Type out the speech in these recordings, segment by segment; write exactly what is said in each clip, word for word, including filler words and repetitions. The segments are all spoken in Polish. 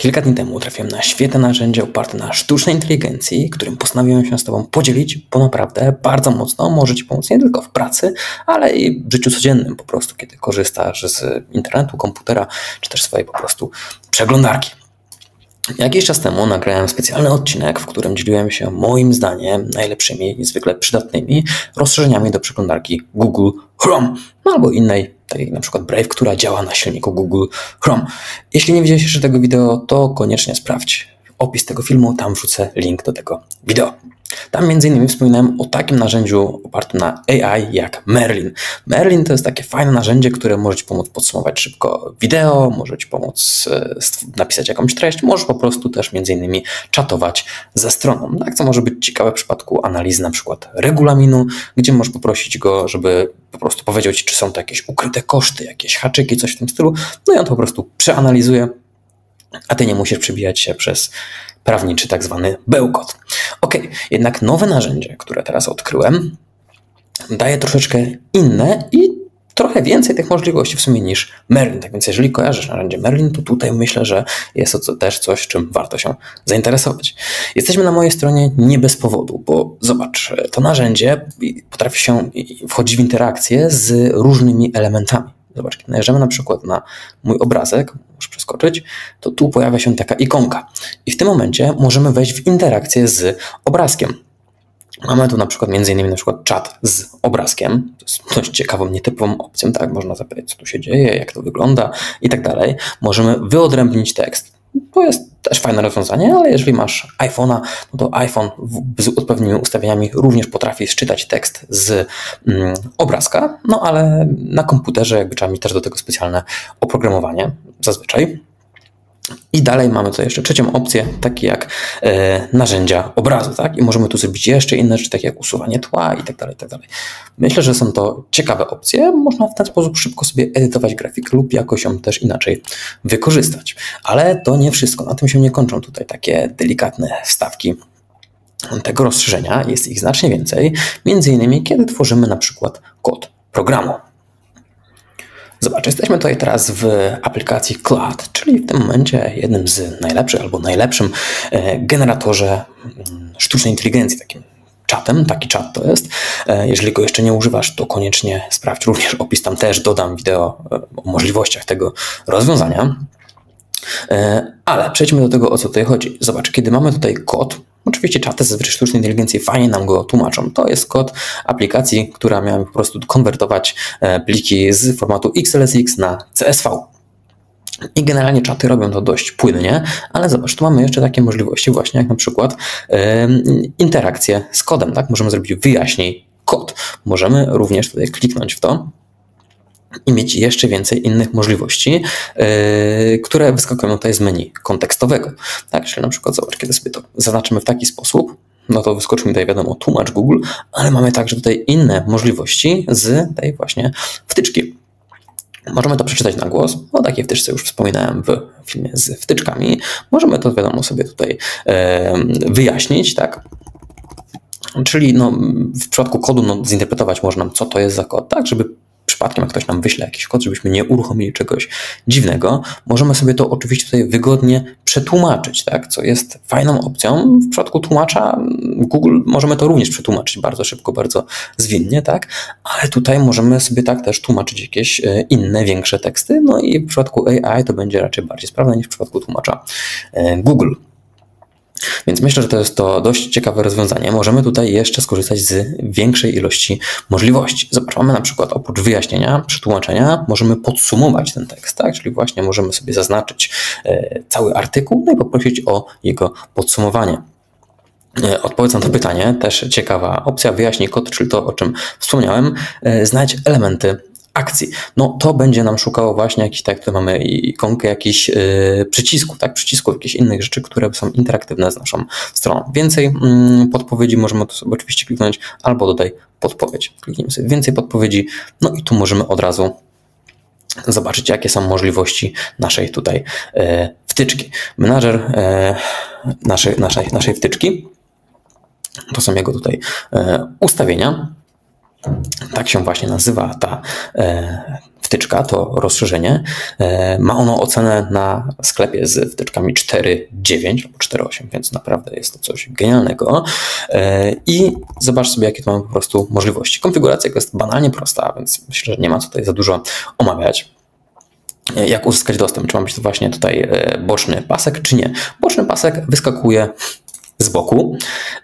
Kilka dni temu trafiłem na świetne narzędzie oparte na sztucznej inteligencji, którym postanowiłem się z Tobą podzielić, bo naprawdę bardzo mocno może Ci pomóc nie tylko w pracy, ale i w życiu codziennym po prostu, kiedy korzystasz z internetu, komputera, czy też swojej po prostu przeglądarki. Jakiś czas temu nagrałem specjalny odcinek, w którym dzieliłem się moim zdaniem najlepszymi i zwykle przydatnymi rozszerzeniami do przeglądarki Google Chrome, no albo innej, takiej jak na przykład Brave, która działa na silniku Google Chrome. Jeśli nie widziałeś jeszcze tego wideo, to koniecznie sprawdź opis tego filmu, tam wrzucę link do tego wideo. Tam między innymi wspominałem o takim narzędziu opartym na A I jak Merlin. Merlin to jest takie fajne narzędzie, które może Ci pomóc podsumować szybko wideo, może Ci pomóc napisać jakąś treść, może po prostu też między innymi czatować ze stroną. Tak, co może być ciekawe w przypadku analizy na przykład regulaminu, gdzie możesz poprosić go, żeby po prostu powiedział Ci, czy są to jakieś ukryte koszty, jakieś haczyki, coś w tym stylu. No i on to po prostu przeanalizuje, a Ty nie musisz przebijać się przez prawniczy tak zwany bełkot. Ok, jednak nowe narzędzie, które teraz odkryłem, daje troszeczkę inne i trochę więcej tych możliwości w sumie niż Merlin. Tak więc jeżeli kojarzysz narzędzie Merlin, to tutaj myślę, że jest to też coś, czym warto się zainteresować. Jesteśmy na mojej stronie nie bez powodu, bo zobacz, to narzędzie potrafi się wchodzić w interakcję z różnymi elementami. Zobacz, kiedy najeżdżamy na przykład na mój obrazek, muszę przeskoczyć, to tu pojawia się taka ikonka. I w tym momencie możemy wejść w interakcję z obrazkiem. Mamy tu na przykład między innymi na przykład czat z obrazkiem. To jest dość ciekawą, nietypową opcją, tak? Można zapytać, co tu się dzieje, jak to wygląda i tak dalej. Możemy wyodrębnić tekst. To jest też fajne rozwiązanie, ale jeżeli masz iPhone'a, no to iPhone z odpowiednimi ustawieniami również potrafi sczytać tekst z mm, obrazka, no ale na komputerze jakby trzeba mieć też do tego specjalne oprogramowanie zazwyczaj. I dalej mamy tutaj jeszcze trzecią opcję, takie jak e, narzędzia obrazu, tak? I możemy tu zrobić jeszcze inne rzeczy, takie jak usuwanie tła i tak dalej, i tak dalej. Myślę, że są to ciekawe opcje. Można w ten sposób szybko sobie edytować grafikę lub jakoś ją też inaczej wykorzystać. Ale to nie wszystko. Na tym się nie kończą tutaj takie delikatne wstawki tego rozszerzenia. Jest ich znacznie więcej. Między innymi, kiedy tworzymy na przykład kod programu. Zobacz, jesteśmy tutaj teraz w aplikacji Claude, czyli w tym momencie jednym z najlepszych albo najlepszym generatorze sztucznej inteligencji, takim czatem, taki czat to jest. Jeżeli go jeszcze nie używasz, to koniecznie sprawdź również opis, tam też dodam wideo o możliwościach tego rozwiązania. Ale przejdźmy do tego, o co tutaj chodzi. Zobacz, kiedy mamy tutaj kod, oczywiście czaty zazwyczaj sztucznej inteligencji fajnie nam go tłumaczą. To jest kod aplikacji, która miała po prostu konwertować pliki z formatu X L S X na C S V. I generalnie czaty robią to dość płynnie, ale zobacz, tu mamy jeszcze takie możliwości właśnie jak na przykład yy, interakcje z kodem. Tak? Możemy zrobić wyjaśnij kod. Możemy również tutaj kliknąć w to i mieć jeszcze więcej innych możliwości, yy, które wyskakują tutaj z menu kontekstowego. Tak, czyli na przykład zobacz, kiedy sobie to zaznaczymy w taki sposób, no to wyskoczy mi tutaj wiadomo tłumacz Google, ale mamy także tutaj inne możliwości z tej właśnie wtyczki. Możemy to przeczytać na głos, o takiej wtyczce już wspominałem w filmie z wtyczkami. Możemy to wiadomo sobie tutaj yy, wyjaśnić, tak? Czyli no, w przypadku kodu no, zinterpretować można, co to jest za kod, tak, żeby przypadkiem, jak ktoś nam wyśle jakiś kod, żebyśmy nie uruchomili czegoś dziwnego, możemy sobie to oczywiście tutaj wygodnie przetłumaczyć, tak? Co jest fajną opcją. W przypadku tłumacza Google możemy to również przetłumaczyć bardzo szybko, bardzo zwinnie, tak? Ale tutaj możemy sobie tak też tłumaczyć jakieś inne, większe teksty, no i w przypadku A I to będzie raczej bardziej sprawne niż w przypadku tłumacza Google. Więc myślę, że to jest to dość ciekawe rozwiązanie. Możemy tutaj jeszcze skorzystać z większej ilości możliwości. Zobacz, mamy na przykład oprócz wyjaśnienia, przetłumaczenia, możemy podsumować ten tekst, tak? Czyli właśnie możemy sobie zaznaczyć e, cały artykuł, no i poprosić o jego podsumowanie. Odpowiedź na to pytanie, też ciekawa opcja, wyjaśnij kod, czyli to, o czym wspomniałem, e, znajdź elementy akcji. No to będzie nam szukało właśnie jakiś, tak, tutaj mamy ikonkę jakichś yy, przycisków, tak, przycisków, jakichś innych rzeczy, które są interaktywne z naszą stroną. Więcej yy, podpowiedzi możemy tu sobie oczywiście kliknąć, albo dodaj podpowiedź. Kliknijmy sobie więcej podpowiedzi, no i tu możemy od razu zobaczyć, jakie są możliwości naszej tutaj yy, wtyczki. Menadżer yy, naszej, naszej, naszej wtyczki, to są jego tutaj yy, ustawienia. Tak się właśnie nazywa ta e, wtyczka, to rozszerzenie. E, ma ono ocenę na sklepie z wtyczkami cztery dziewięć albo cztery osiem, więc naprawdę jest to coś genialnego. E, I zobacz sobie, jakie to mamy po prostu możliwości. Konfiguracja jest banalnie prosta, więc myślę, że nie ma co tutaj za dużo omawiać. Jak uzyskać dostęp? Czy ma być to właśnie tutaj boczny pasek, czy nie? Boczny pasek wyskakuje z boku.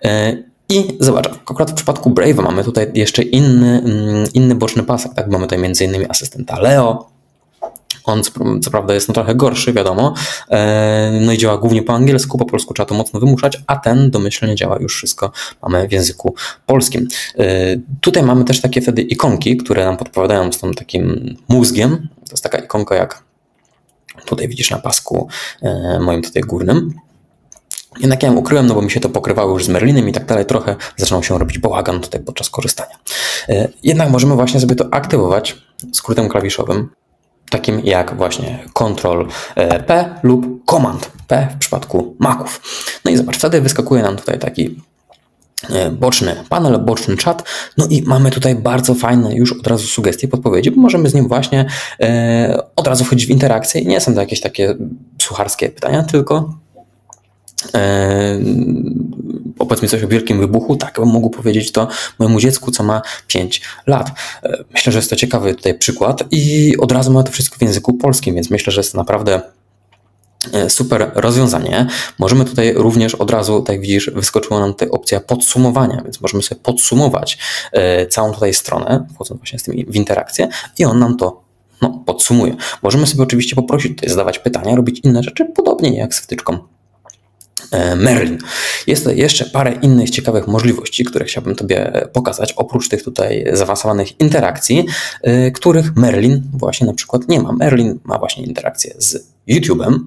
I zobacz, akurat w przypadku Brave'a mamy tutaj jeszcze inny, inny boczny pasek, tak? Mamy tutaj między innymi asystenta Leo. On co, co prawda jest no trochę gorszy, wiadomo, no i działa głównie po angielsku, po polsku trzeba to mocno wymuszać, a ten domyślnie działa już wszystko, mamy w języku polskim. Tutaj mamy też takie wtedy ikonki, które nam podpowiadają z tym takim mózgiem. To jest taka ikonka, jak tutaj widzisz na pasku moim tutaj górnym. Jednak ja ją ukryłem, no bo mi się to pokrywało już z Merlinem i tak dalej, trochę zaczynał się robić bałagan tutaj podczas korzystania. Jednak możemy właśnie sobie to aktywować skrótem klawiszowym, takim jak właśnie Ctrl P lub Command P w przypadku Maców. No i zobacz, wtedy wyskakuje nam tutaj taki boczny panel, boczny czat, no i mamy tutaj bardzo fajne już od razu sugestie, podpowiedzi, bo możemy z nim właśnie e, od razu wchodzić w interakcję i nie są to jakieś takie sucharskie pytania, tylko e, opowiedz coś o wielkim wybuchu, tak bym mógł powiedzieć to mojemu dziecku, co ma pięć lat. E, myślę, że jest to ciekawy tutaj przykład i od razu mamy to wszystko w języku polskim, więc myślę, że jest to naprawdę super rozwiązanie. Możemy tutaj również od razu, tak jak widzisz, wyskoczyła nam tutaj opcja podsumowania, więc możemy sobie podsumować całą tutaj stronę, wchodząc właśnie z tym w interakcję i on nam to no, podsumuje. Możemy sobie oczywiście poprosić tutaj zadawać pytania, robić inne rzeczy, podobnie jak z wtyczką Merlin. Jest jeszcze parę innych ciekawych możliwości, które chciałbym Tobie pokazać, oprócz tych tutaj zaawansowanych interakcji, których Merlin właśnie na przykład nie ma. Merlin ma właśnie interakcję z YouTube'em,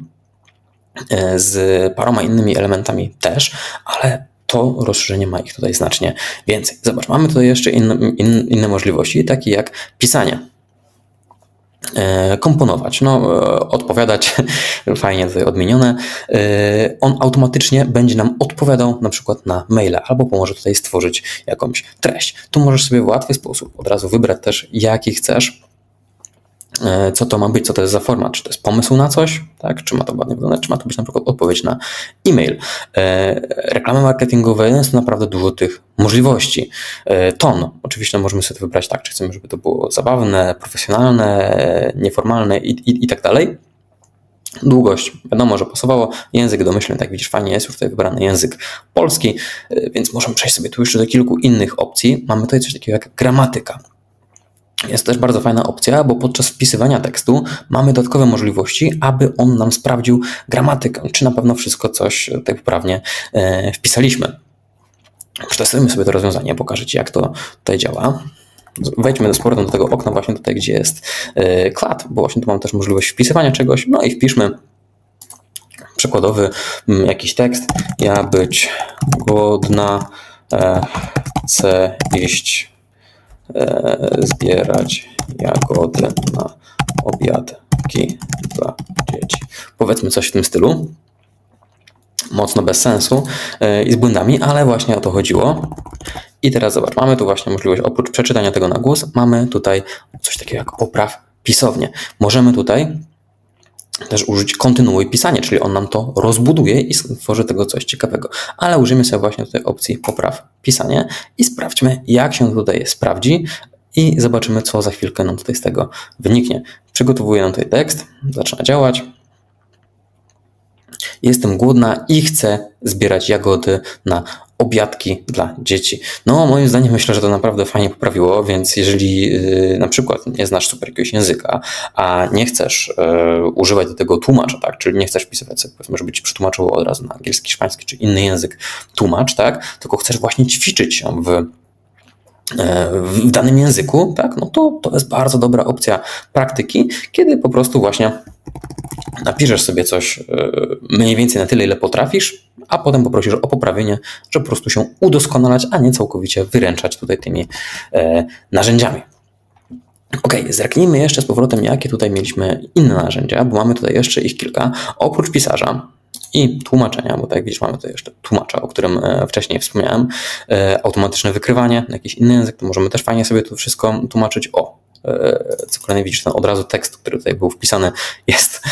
z paroma innymi elementami też, ale to rozszerzenie ma ich tutaj znacznie więcej. Zobacz, mamy tutaj jeszcze inne, in, inne możliwości, takie jak pisanie, komponować, no odpowiadać, fajnie tutaj odmienione. On automatycznie będzie nam odpowiadał na przykład na maile albo pomoże tutaj stworzyć jakąś treść. Tu możesz sobie w łatwy sposób od razu wybrać też, jaki chcesz, co to ma być, co to jest za format, czy to jest pomysł na coś, tak? Czy ma to ładnie wyglądać, czy ma to być na przykład odpowiedź na e-mail. E, reklamy marketingowe, jest naprawdę dużo tych możliwości. E, ton, oczywiście możemy sobie to wybrać tak, czy chcemy, żeby to było zabawne, profesjonalne, nieformalne i, i, i tak dalej. Długość, wiadomo, że pasowało. Język domyślny, tak widzisz, fajnie jest już tutaj wybrany język polski, więc możemy przejść sobie tu jeszcze do kilku innych opcji. Mamy tutaj coś takiego jak gramatyka. Jest też bardzo fajna opcja, bo podczas wpisywania tekstu mamy dodatkowe możliwości, aby on nam sprawdził gramatykę, czy na pewno wszystko coś tak poprawnie e, wpisaliśmy. Przetestujmy sobie to rozwiązanie, pokażę Ci, jak to tutaj działa. Wejdźmy z powrotem do tego okna właśnie tutaj, gdzie jest e, klad, bo właśnie tu mam też możliwość wpisywania czegoś, no i wpiszmy przykładowy m, jakiś tekst. Ja być głodna, e, chcę iść zbierać jagody na obiadki dla dzieci. Powiedzmy coś w tym stylu. Mocno bez sensu i z błędami, ale właśnie o to chodziło. I teraz zobacz, mamy tu właśnie możliwość, oprócz przeczytania tego na głos, mamy tutaj coś takiego jak popraw pisownię. Możemy tutaj też użyć kontynuuj pisanie, czyli on nam to rozbuduje i stworzy tego coś ciekawego. Ale użyjmy sobie właśnie tutaj opcji popraw pisanie i sprawdźmy, jak się tutaj sprawdzi i zobaczymy, co za chwilkę nam tutaj z tego wyniknie. Przygotowuję nam tutaj tekst, zaczyna działać. Jestem głodna i chcę zbierać jagody na obiadki dla dzieci. No moim zdaniem myślę, że to naprawdę fajnie poprawiło, więc jeżeli yy, na przykład nie znasz super jakiegoś języka, a nie chcesz yy, używać do tego tłumacza, tak, czyli nie chcesz wpisywać sobie, powiedzmy, żeby ci przetłumaczyło od razu na angielski, hiszpański czy inny język tłumacz, tak, tylko chcesz właśnie ćwiczyć się w w danym języku, tak, no to to jest bardzo dobra opcja praktyki, kiedy po prostu właśnie napiszesz sobie coś mniej więcej na tyle, ile potrafisz, a potem poprosisz o poprawienie, żeby po prostu się udoskonalać, a nie całkowicie wyręczać tutaj tymi e, narzędziami. Ok, zerknijmy jeszcze z powrotem, jakie tutaj mieliśmy inne narzędzia, bo mamy tutaj jeszcze ich kilka. Oprócz pisarza i tłumaczenia, bo tak jak widzisz, mamy tutaj jeszcze tłumacza, o którym wcześniej wspomniałem, automatyczne wykrywanie na jakiś inny język, to możemy też fajnie sobie to wszystko tłumaczyć. O, co kolejny widzisz, ten od razu tekst, który tutaj był wpisany, jest,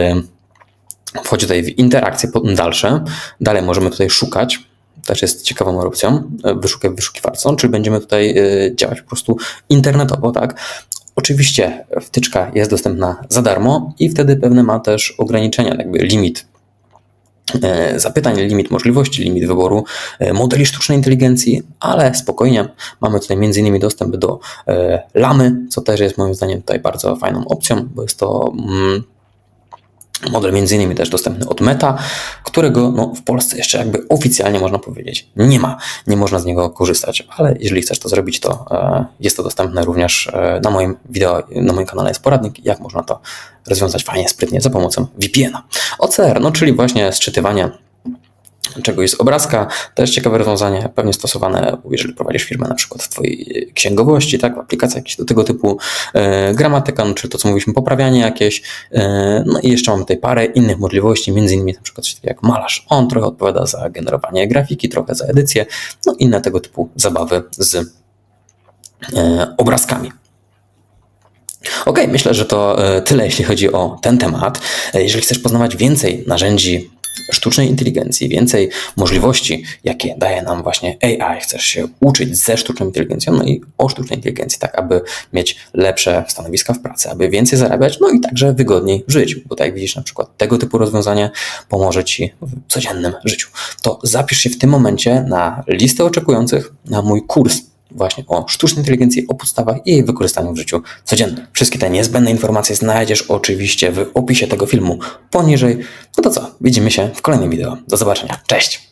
wchodzi tutaj w interakcje dalsze. Dalej możemy tutaj szukać, też jest ciekawą opcją, wyszukaj w wyszukiwarce, czyli będziemy tutaj działać po prostu internetowo, tak? Oczywiście wtyczka jest dostępna za darmo i wtedy pewne ma też ograniczenia, jakby limit zapytań, limit możliwości, limit wyboru modeli sztucznej inteligencji, ale spokojnie mamy tutaj między innymi dostęp do Lamy, co też jest moim zdaniem tutaj bardzo fajną opcją, bo jest to model między innymi też dostępny od Meta, którego no, w Polsce jeszcze jakby oficjalnie można powiedzieć nie ma, nie można z niego korzystać, ale jeżeli chcesz to zrobić, to e, jest to dostępne również e, na moim wideo, na moim kanale jest poradnik, jak można to rozwiązać fajnie, sprytnie za pomocą V P N-a. O C R, no czyli właśnie sczytywanie czegoś z obrazka, też ciekawe rozwiązanie, pewnie stosowane, jeżeli prowadzisz firmę na przykład w Twojej księgowości, tak, w aplikacji jakieś do tego typu e, gramatyka, no, czy to co mówiliśmy, poprawianie jakieś, e, no i jeszcze mamy tutaj parę innych możliwości, między innymi na przykład coś takiego jak malarz, on trochę odpowiada za generowanie grafiki, trochę za edycję, no inne tego typu zabawy z e, obrazkami. Ok, myślę, że to tyle, jeśli chodzi o ten temat. Jeżeli chcesz poznawać więcej narzędzi sztucznej inteligencji, więcej możliwości, jakie daje nam właśnie A I, chcesz się uczyć ze sztuczną inteligencją, no i o sztucznej inteligencji, tak aby mieć lepsze stanowiska w pracy, aby więcej zarabiać, no i także wygodniej żyć, bo tak jak widzisz, na przykład tego typu rozwiązanie pomoże Ci w codziennym życiu. To zapisz się w tym momencie na listę oczekujących na mój kurs właśnie o sztucznej inteligencji, o podstawach i jej wykorzystaniu w życiu codziennym. Wszystkie te niezbędne informacje znajdziesz oczywiście w opisie tego filmu poniżej. No to co, widzimy się w kolejnym wideo. Do zobaczenia. Cześć!